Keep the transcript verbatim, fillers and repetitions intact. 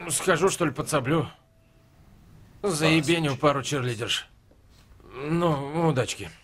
Схожу, что ли, подсоблю. Заебеню пару черлидерш. Ну, удачки.